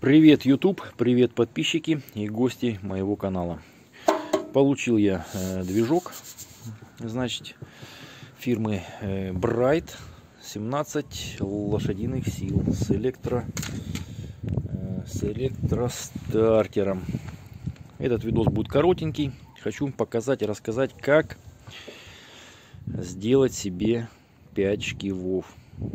Привет, YouTube, привет, подписчики и гости моего канала. Получил я движок, значит, фирмы Bright, 17 лошадиных сил с электростартером. Этот видос будет коротенький. Хочу показать и рассказать, как сделать себе 5 шкивов.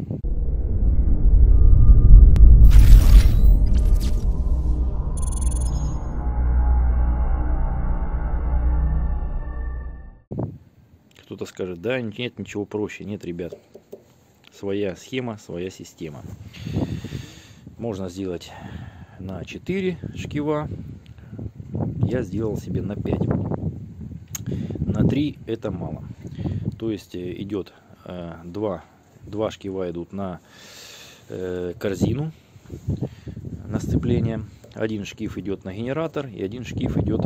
Кто-то скажет, да, нет ничего проще. Нет, ребят. Своя схема, своя система. Можно сделать на 4 шкива. Я сделал себе на 5. На 3 это мало. То есть идет 2 шкива идут на корзину, на сцепление. Один шкив идет на генератор и один шкив идет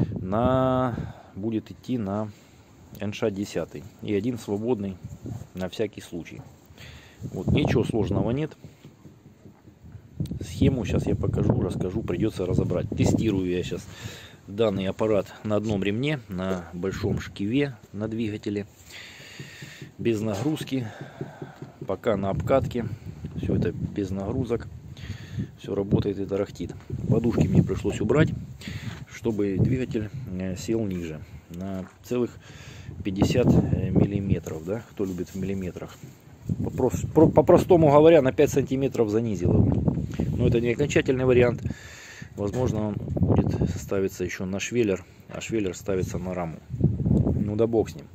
будет идти на НШ-10 и один свободный на всякий случай. Вот, ничего сложного нет. Схему сейчас я покажу, расскажу, придется разобрать. Тестирую я сейчас данный аппарат на одном ремне, на большом шкиве, на двигателе, без нагрузки, пока на обкатке. Все это без нагрузок, все работает и тарахтит. Подушки мне пришлось убрать, чтобы двигатель сел ниже на целых 50 миллиметров, да, кто любит в миллиметрах. По-простому говоря, на 5 сантиметров занизил его. Но это не окончательный вариант. Возможно, он будет ставиться еще на швеллер, а швеллер ставится на раму. Ну да бог с ним.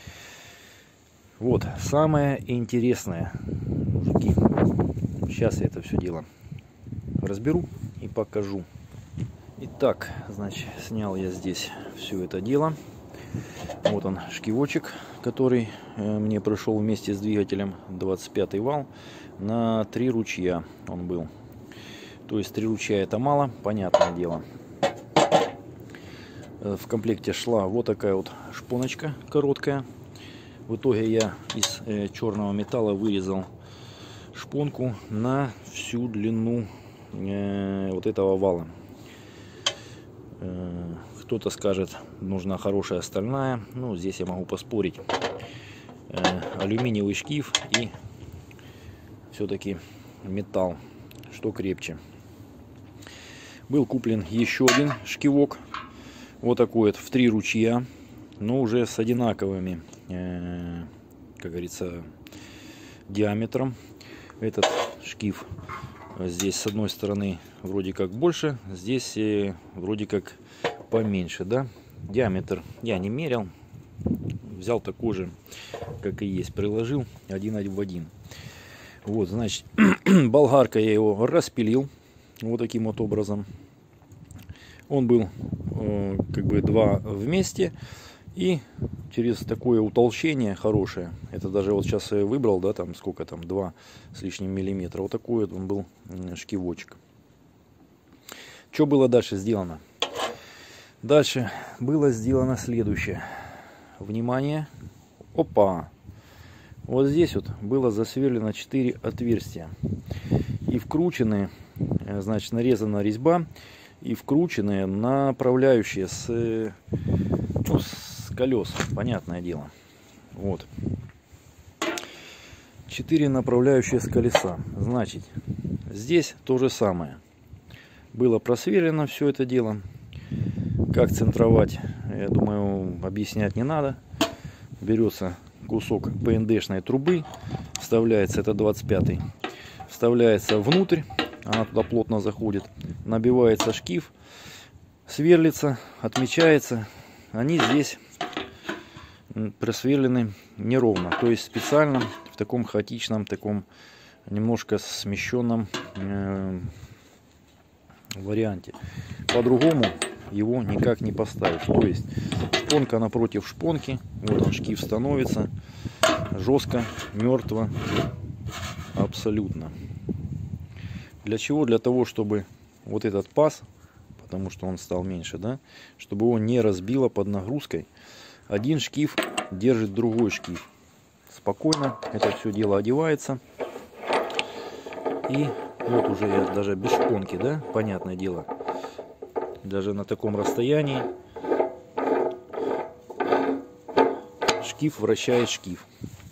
Вот, самое интересное, мужики. Сейчас я это все дело разберу и покажу. Итак, значит, снял я здесь все это дело. Вот он, шкивочек, который мне пришел вместе с двигателем, 25 вал, на 3 ручья он был. То есть 3 ручья это мало, понятное дело. В комплекте шла вот такая вот шпоночка короткая. В итоге я из черного металла вырезал шпонку на всю длину вот этого вала. Кто-то скажет, нужна хорошая стальная. Ну, здесь я могу поспорить. Алюминиевый шкив и все-таки металл, что крепче. Был куплен еще один шкивок. Вот такой вот в 3 ручья. Но уже с одинаковыми, как говорится, диаметром. Этот шкив здесь с одной стороны вроде как больше, здесь вроде как поменьше, да. Диаметр я не мерял, взял такой же, как и есть, приложил один в один. Вот, значит, болгаркой я его распилил вот таким вот образом. Он был как бы 2 вместе и через такое утолщение хорошее. Это даже вот сейчас я выбрал, да, там сколько там, 2 с лишним миллиметра. Вот такой вот он был шкивочек. Что было дальше сделано? Дальше было сделано следующее. Внимание. Опа! Вот здесь вот было засверлено 4 отверстия. И вкручены, значит, нарезана резьба. И вкручены направляющие с колес. Понятное дело. Вот. 4 направляющие с колеса. Значит, здесь то же самое. Было просверлено все это дело. Как центровать, я думаю, объяснять не надо. Берется кусок ПНДшной трубы, вставляется, это 25-й, вставляется внутрь, она туда плотно заходит, набивается шкив, сверлится, отмечается. Они здесь просверлены неровно, то есть специально в таком хаотичном, таком немножко смещенном варианте. По-другому его никак не поставишь. То есть шпонка напротив шпонки. Вот он, шкив становится. Жестко, мертво. Абсолютно. Для чего? Для того, чтобы вот этот паз, потому что он стал меньше, да, чтобы его не разбило под нагрузкой. Один шкив держит другой шкив. Спокойно это все дело одевается. И Вот уже я даже без шпонки, да, понятное дело. Даже на таком расстоянии шкив вращает шкив.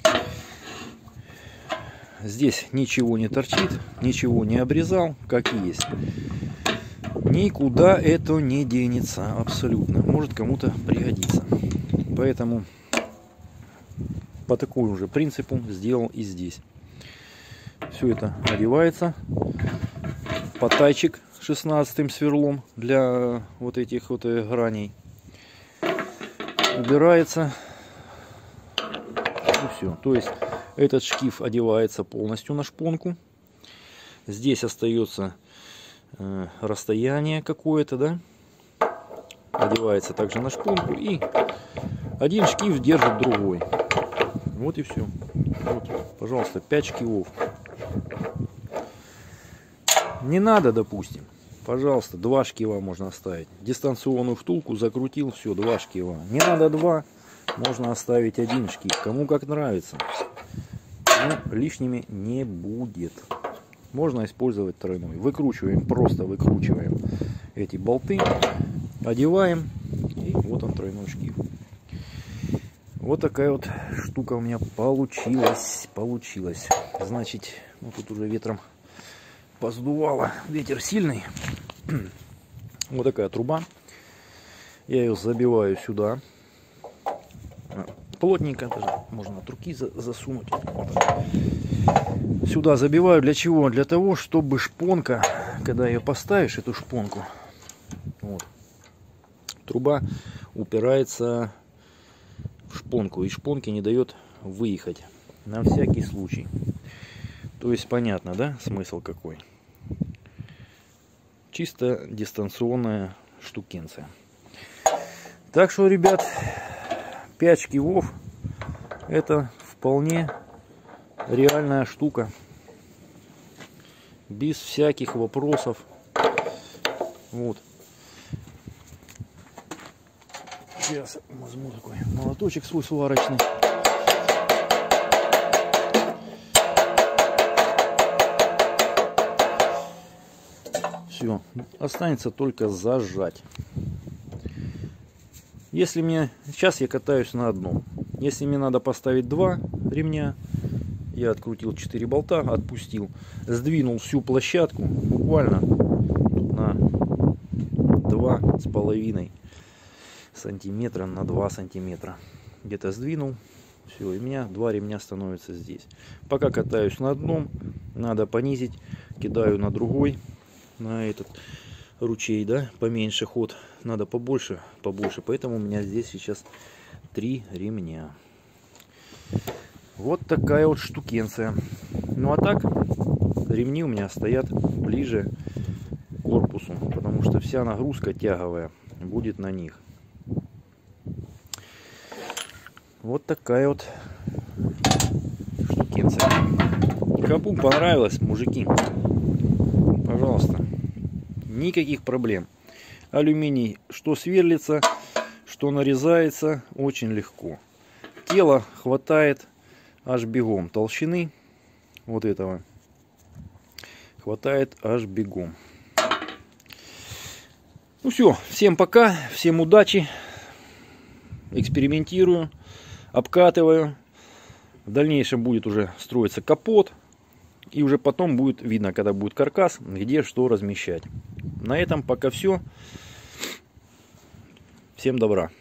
Здесь ничего не торчит, ничего не обрезал, как есть. Никуда это не денется абсолютно. Может кому-то пригодится. Поэтому по такому же принципу сделал и здесь. Все это одевается. Потайчик 16 сверлом для вот этих вот граней. Убирается. И все. То есть этот шкив одевается полностью на шпонку. Здесь остается расстояние какое-то, да? Одевается также на шпонку. И один шкив держит другой. Вот и все. Вот, пожалуйста, 5 шкивов. Не надо, допустим. Пожалуйста, 2 шкива можно оставить. Дистанционную втулку закрутил, все, 2 шкива. Не надо 2, можно оставить 1 шкив. Кому как нравится. Но лишними не будет. Можно использовать тройной. Выкручиваем, просто выкручиваем эти болты. Одеваем. И вот он, тройной шкив. Вот такая вот штука у меня получилась. Значит, ну тут уже ветром поздувало. Ветер сильный. Вот такая труба. Я ее забиваю сюда. Плотненько, даже можно от руки засунуть. Вот. Сюда забиваю. Для чего? Для того, чтобы шпонка, когда ее поставишь, эту шпонку, вот, труба упирается в шпонку, и шпонки не дает выехать. На всякий случай. То есть понятно, да, смысл какой? Чисто дистанционная штукенция. Так что, ребят, 5 шкивов это вполне реальная штука. Без всяких вопросов. Вот. Сейчас возьму такой молоточек свой сварочный. Все, останется только зажать. Если мне... Сейчас я катаюсь на одном. Если мне надо поставить 2 ремня, я открутил 4 болта, отпустил, сдвинул всю площадку буквально на 2,5 сантиметра на 2 сантиметра. Где-то сдвинул. Все, и у меня 2 ремня становится здесь. Пока катаюсь на одном, надо понизить. Кидаю на другой, на этот ручей, да, поменьше ход. Надо побольше. Поэтому у меня здесь сейчас 3 ремня. Вот такая вот штукенция. Ну а так, ремни у меня стоят ближе к корпусу, потому что вся нагрузка тяговая будет на них. Вот такая вот штукенция. Кому понравилось, мужики, пожалуйста, никаких проблем. Алюминий, что сверлится, что нарезается, очень легко. Тело хватает аж бегом. Толщины вот этого хватает аж бегом. Ну все, всем пока, всем удачи. Экспериментирую, обкатываю. В дальнейшем будет уже строиться капот. И уже потом будет видно, когда будет каркас, где что размещать. На этом пока все. Всем добра.